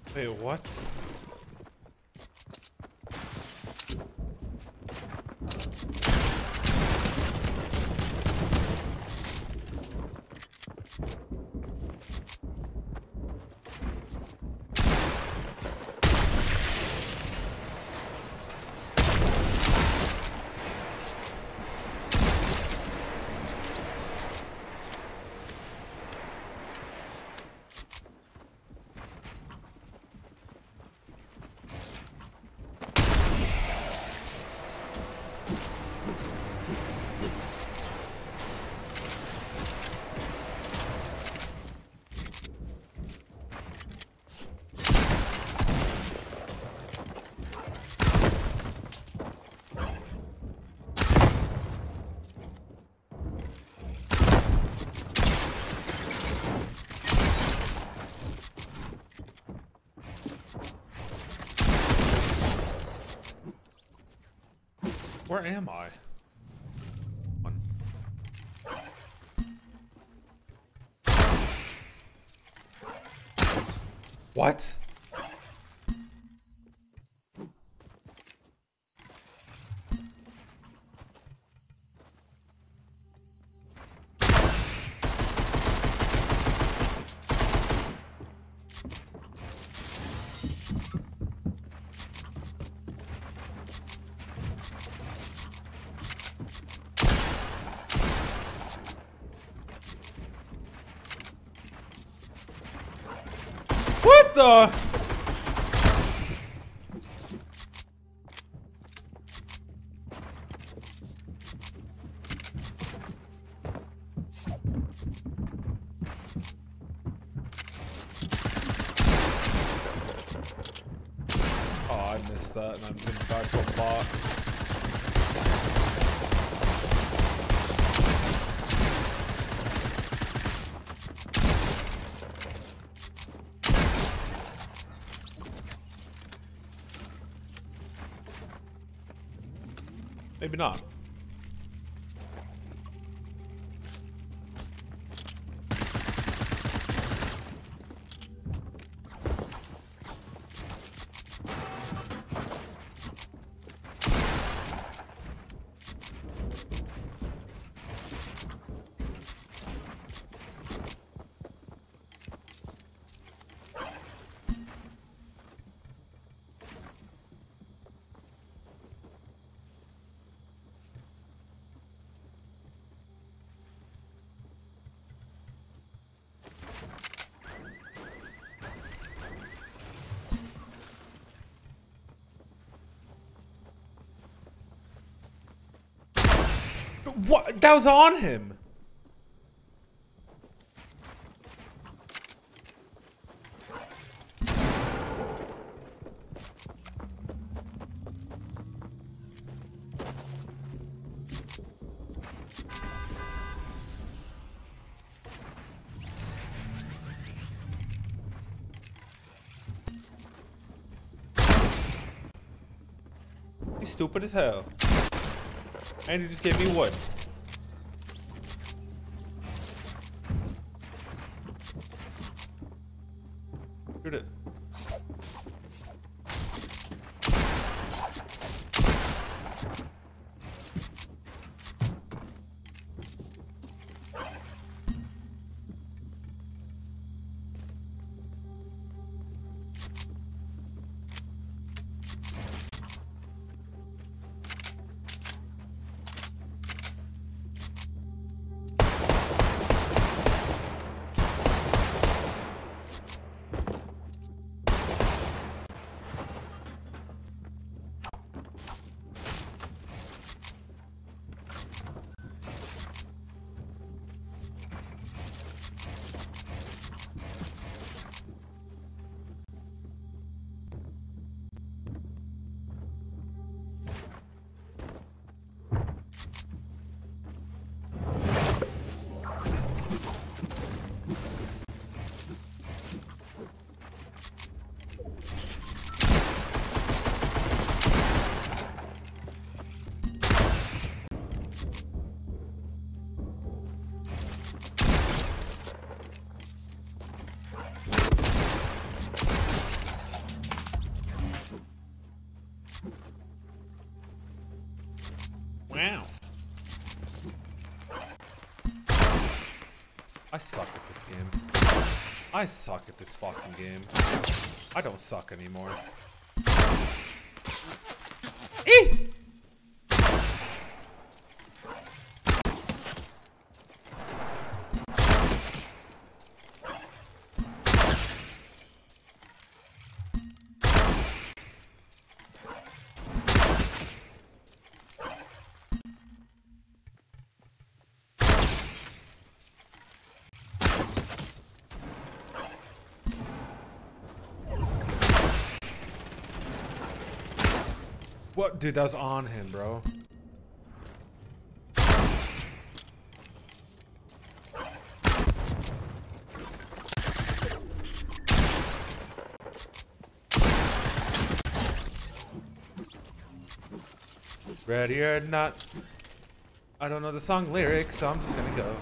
Wait, what? Where am I? What? What the? Oh, I missed that and I'm going back to a bot. Maybe not. What? That was on him. He's stupid as hell. And he just gave me wood. Shoot it. Ow. I suck at this game. I suck at this fucking game. I don't suck anymore. Eee! What? Dude, that was on him, bro. Ready or not. I don't know the song lyrics, so I'm just gonna go.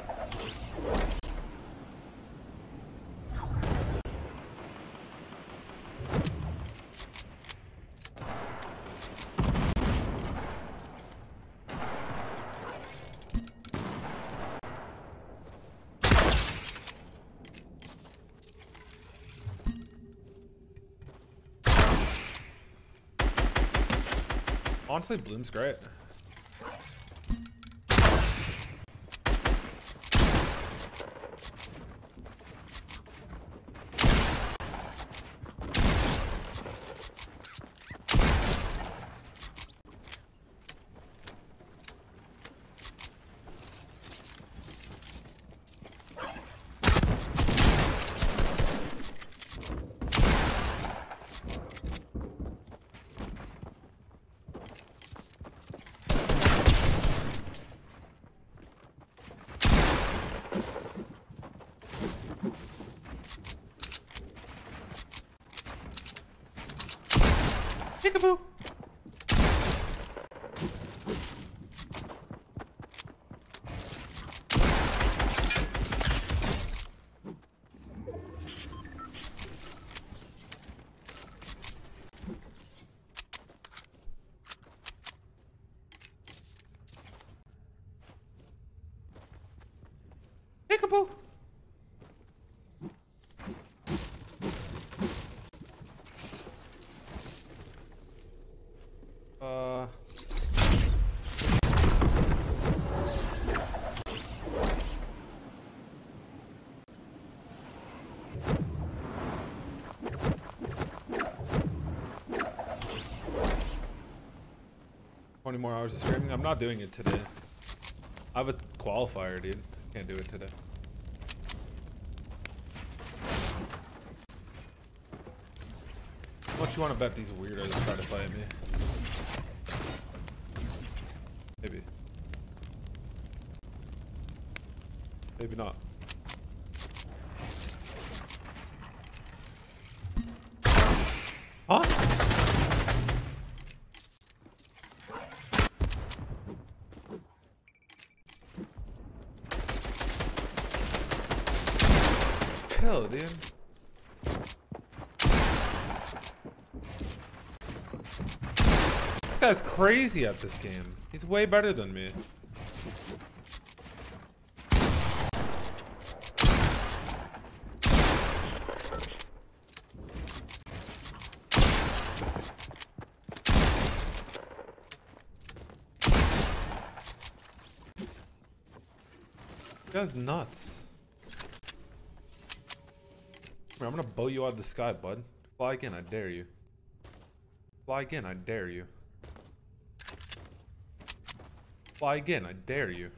Honestly, Bloom's great. Peekaboo. Peekaboo. More hours of streaming. I'm not doing it today. I have a qualifier, dude. Can't do it today. How much you want to bet these weirdos try to fight me? Maybe. Maybe not. Huh? Chill, dude. This guy's crazy at this game. He's way better than me. This guy's nuts. I'm gonna bow you out of the sky, bud. Fly again, I dare you. Fly again, I dare you. Fly again, I dare you.